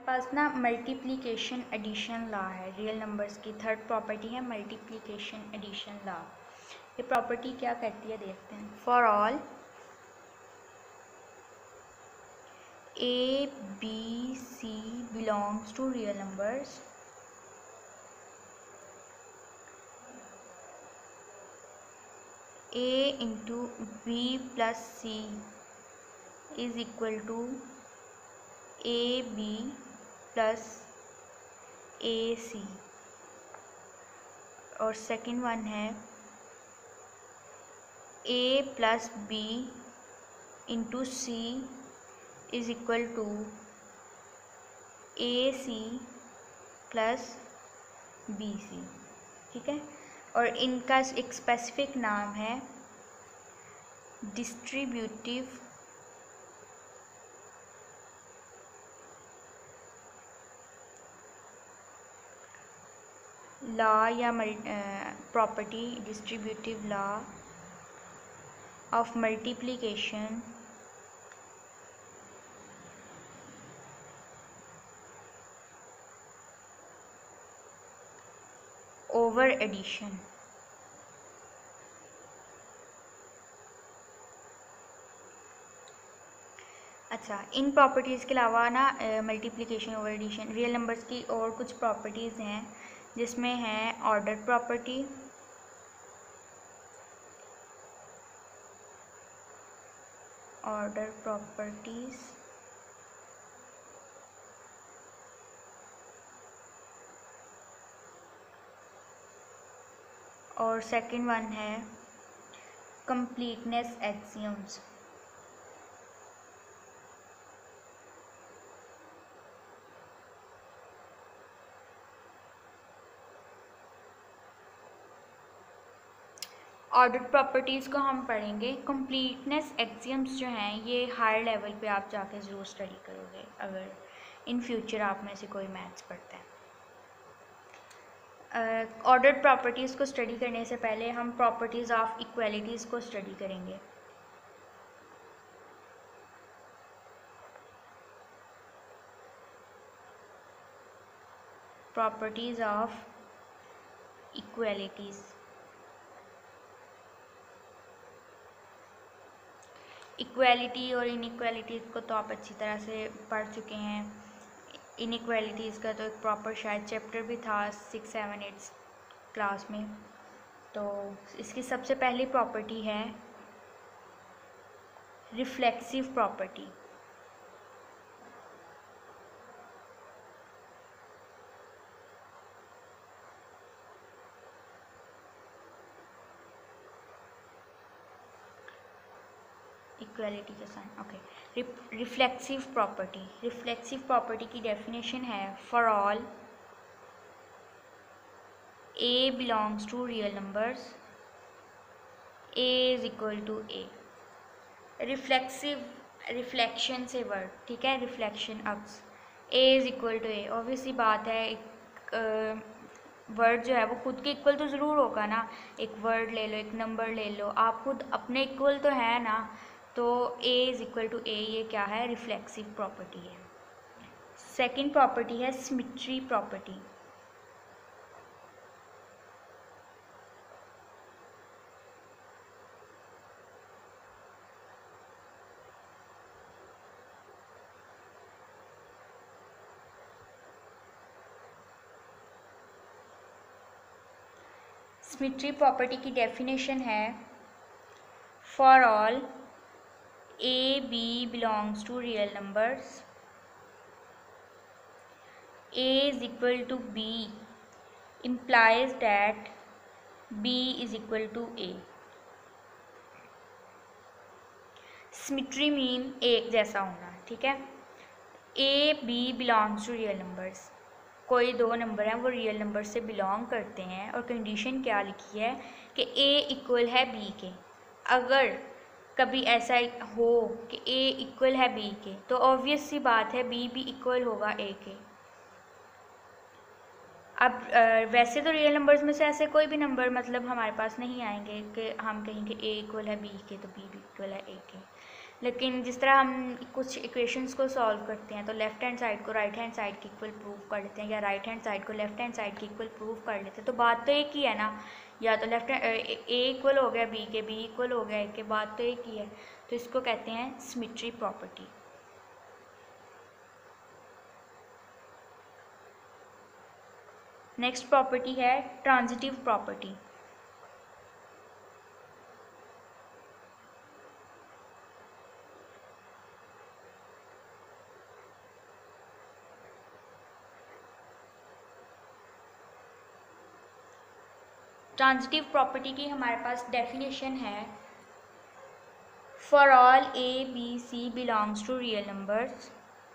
पास ना multiplication addition law है real numbers की। थर्ड प्रॉपर्टी है मल्टीप्लिकेशन एडिशन लॉ। ये प्रॉपर्टी क्या कहती है देखते हैं। For all A, B, C belongs to real numbers, A into B plus C is equal to AB plus AC। और सेकंड वन है A plus B into C is equal to AC plus BC। ठीक है, और इनका एक specific नाम है distributive law या property distributive law of multiplication over addition. अच्छा, इन प्रॉपर्टीज़ के अलावा ना multiplication over addition real numbers की और कुछ प्रॉपर्टीज़ हैं, जिसमें है ऑर्डर प्रॉपर्टी, ऑर्डर प्रॉपर्टीज़, और सेकंड वन है कंप्लीटनेस एक्सियम्स। ऑर्डर प्रॉपर्टीज़ को हम पढ़ेंगे। कंप्लीटनेस एक्सियम्स जो हैं ये हायर लेवल पे आप जाके ज़रूर स्टडी करोगे अगर इन फ्यूचर आप में से कोई मैथ्स पढ़ता है। ऑर्डर प्रॉपर्टीज़ को स्टडी करने से पहले हम प्रॉपर्टीज़ ऑफ इक्वालिटीज़ को स्टडी करेंगे। Properties of equalities. इक्वालिटी और इनइक्वालिटीज़ को तो आप अच्छी तरह से पढ़ चुके हैं। इनइक्वालिटीज़ का तो एक प्रॉपर शायद चैप्टर भी था 6, 7, 8 क्लास में। तो इसकी सबसे पहली प्रॉपर्टी है रिफ्लेक्सिव प्रॉपर्टी। इक्वालिटी का sign, okay. Reflexive property, reflexive property की डेफिनेशन है for all A belongs to real numbers, A is equal to A। Reflexive, reflection से वर्ड, ठीक है, रिफ्लेक्शन अक्स, A is equal to A। Obviously बात है, एक वर्ड जो है वो खुद के इक्वल तो ज़रूर होगा ना। एक वर्ड ले लो, एक नंबर ले लो, आप खुद अपने इक्वल तो है ना। तो A is equal to A, ये क्या है, रिफ्लेक्सिव प्रॉपर्टी है। सेकंड प्रॉपर्टी है सिमेट्री प्रॉपर्टी। सिमेट्री प्रॉपर्टी की डेफिनेशन है for all A, B belongs to real numbers, A is equal to B implies that B is equal to A। Symmetry mean एक जैसा होना, ठीक है। A, B belongs to real numbers, कोई दो number हैं वो रियल नंबर से बिलोंग करते हैं, और कंडीशन क्या लिखी है कि A इक्वल है B के। अगर कभी ऐसा हो कि A इक्वल है B के, तो ऑब्वियस सी बात है B भी इक्वल होगा A के। अब वैसे तो रियल नंबर्स में से ऐसे कोई भी नंबर मतलब हमारे पास नहीं आएंगे कि हम कहें कि A इक्वल है B के तो B भी इक्वल है A के। लेकिन जिस तरह हम कुछ इक्वेशंस को सॉल्व करते हैं तो लेफ्ट हैंड साइड को राइट हैंड साइड के इक्वल प्रूव कर लेते हैं, या राइट हैंड साइड को लेफ्ट हैंड साइड के इक्वल प्रूव कर लेते हैं, तो बात तो एक ही है ना। या तो लेफ्ट ए इक्वल हो गया बी के, बी इक्वल हो गया ए के, बात तो एक ही है। तो इसको कहते हैं सिमेट्री प्रॉपर्टी। नेक्स्ट प्रॉपर्टी है ट्रांजिटिव प्रॉपर्टी। ट्रांजिटिव प्रॉपर्टी की हमारे पास डेफिनेशन है, for all A B C belongs to real numbers,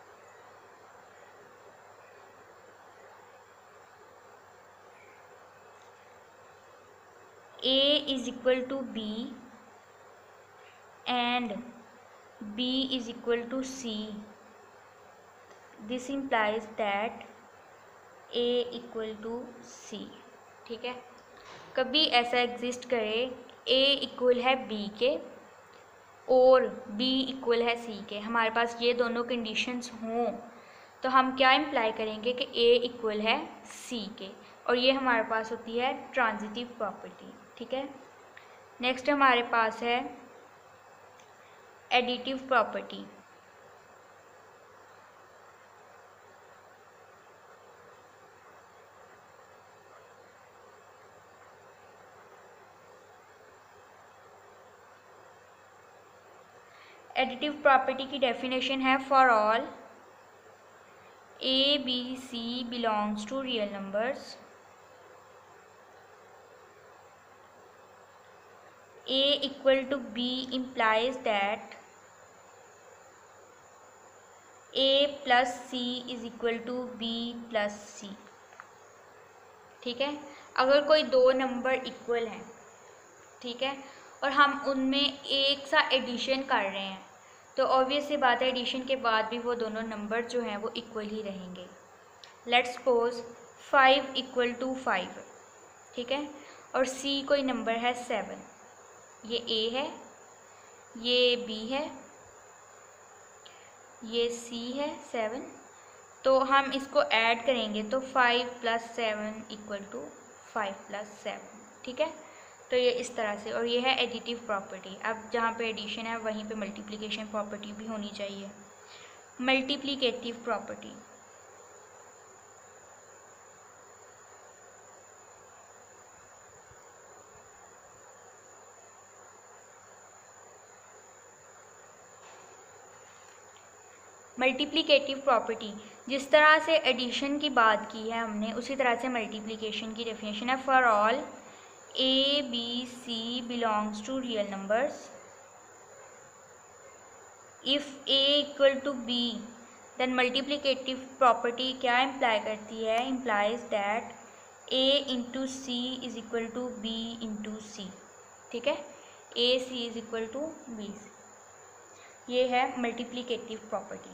A is equal to B and B is equal to C. This implies that A equal to C. ठीक है, कभी ऐसा exist करे A equal है B के और B equal है C के, हमारे पास ये दोनों कंडीशंस हों, तो हम क्या इम्प्लाई करेंगे कि A इक्वल है C के, और ये हमारे पास होती है ट्रांजिटिव प्रॉपर्टी। ठीक है, नेक्स्ट हमारे पास है एडिटिव प्रॉपर्टी। एडिटिव प्रॉपर्टी की डेफिनेशन है, for all A B C belongs to real numbers, A equal to B implies that A plus C is equal to B plus C। ठीक है, अगर कोई दो नंबर इक्वल हैं, ठीक है, और हम उनमें एक सा एडिशन कर रहे हैं, तो ऑब्वियस सी बात है एडिशन के बाद भी वो दोनों नंबर जो हैं वो इक्वल ही रहेंगे। लेट्स सपोज 5 इक्वल टू 5, ठीक है, और C कोई नंबर है 7, ये A है, ये B है, ये C है 7, तो हम इसको ऐड करेंगे तो 5 + 7 इक्वल टू 5 + 7। ठीक है, तो ये इस तरह से, और ये है एडिटिव प्रॉपर्टी। अब जहाँ पे एडिशन है वहीं पे मल्टीप्लिकेशन प्रॉपर्टी भी होनी चाहिए। मल्टीप्लिकेटिव प्रॉपर्टी, मल्टीप्लिकेटिव प्रॉपर्टी, जिस तरह से एडिशन की बात की है हमने उसी तरह से मल्टीप्लिकेशन की डेफिनेशन है, for all A B C belongs to real numbers, if A equal to B then multiplicative property क्या इम्प्लाई करती है, implies that A into C is equal to B into C. ठीक है, A C is equal to B C, ये है multiplicative property.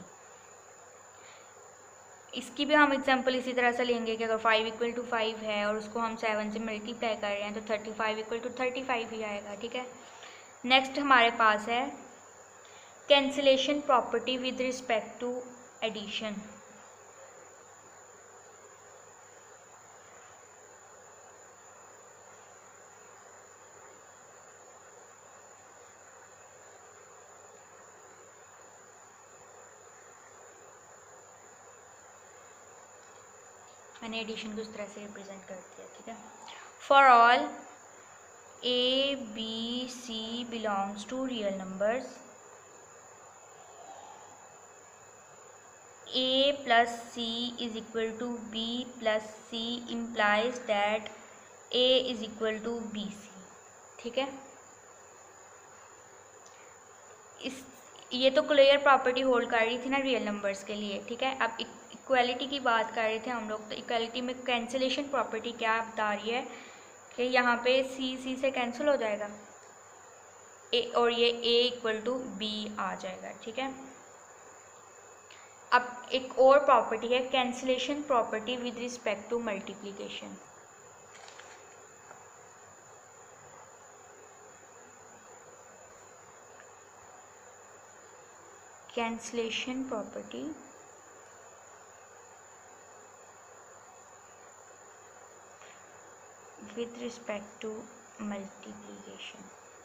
इसकी भी हम एग्जांपल इसी तरह से लेंगे कि अगर 5 इक्वल टू 5 है और उसको हम 7 से मल्टीप्लाई कर रहे हैं तो 35 इक्वल टू 35 ही आएगा। ठीक है, नेक्स्ट हमारे पास है cancellation property with respect to addition. मैंने एडिशन को इस तरह से रिप्रेजेंट कर दिया। ठीक है, for all A B C belongs to real numbers, A plus C is equal to B plus C implies that A is equal to BC। ठीक है, इस ये तो क्लियर प्रॉपर्टी होल्ड कर रही थी ना रियल नंबर्स के लिए। ठीक है, अब इक्वालिटी की बात कर रहे थे हम लोग, तो इक्वालिटी में कैंसिलेशन प्रॉपर्टी क्या बता रही है कि यहाँ पे C से कैंसिल हो जाएगा A, और ये A इक्वल टू B आ जाएगा। ठीक है, अब एक और प्रॉपर्टी है cancellation property with respect to multiplication. Cancellation property with respect to multiplication.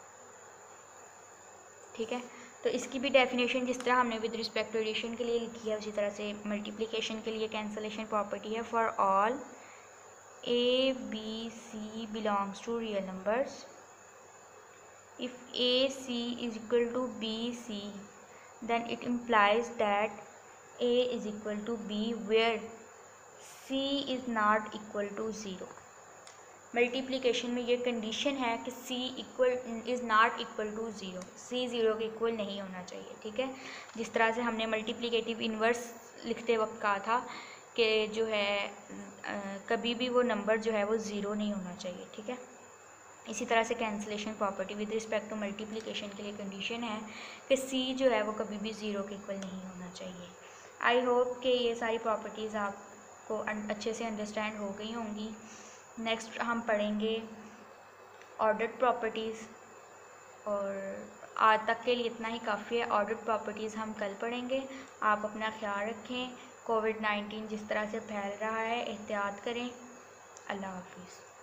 ठीक है, तो इसकी भी डेफिनेशन जिस तरह हमने विद रिस्पेक्ट टू एडिशन के लिए लिखी है उसी तरह से मल्टीप्लिकेशन के लिए कैंसलेशन प्रॉपर्टी है for all A B C belongs to real numbers if AC is equal to BC then it implies that A is equal to B where C is not equal to 0। Multiplication में ये condition है कि C is not equal to 0, C 0 के equal नहीं होना चाहिए। ठीक है, जिस तरह से हमने मल्टीप्लिकेटिव इन्वर्स लिखते वक्त कहा था कि जो है कभी भी वो नंबर जो है वो 0 नहीं होना चाहिए। ठीक है, इसी तरह से cancellation property with respect to multiplication के लिए कंडीशन है कि C जो है वो कभी भी 0 के इक्वल नहीं होना चाहिए। आई होप कि ये सारी प्रॉपर्टीज़ आपको अच्छे से अंडरस्टैंड हो गई होंगी। नेक्स्ट हम पढ़ेंगे ऑर्डर्ड प्रॉपर्टीज़, और आज तक के लिए इतना ही काफ़ी है। ऑर्डर्ड प्रॉपर्टीज़ हम कल पढ़ेंगे। आप अपना ख्याल रखें। कोविड-19 जिस तरह से फैल रहा है एहतियात करें। अल्लाह हाफिज़।